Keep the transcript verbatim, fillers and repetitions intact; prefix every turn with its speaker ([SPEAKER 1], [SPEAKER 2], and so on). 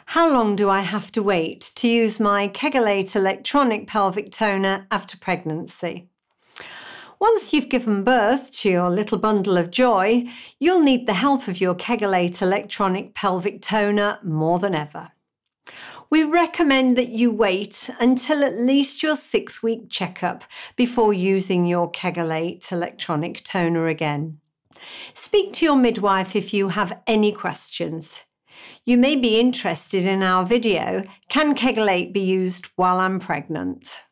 [SPEAKER 1] How long do I have to wait to use my Kegel eight electronic pelvic toner after pregnancy? Once you've given birth to your little bundle of joy, you'll need the help of your Kegel eight electronic pelvic toner more than ever. We recommend that you wait until at least your six-week checkup before using your Kegel eight electronic toner again. Speak to your midwife if you have any questions. You may be interested in our video, Can Kegel eight be used while I'm pregnant?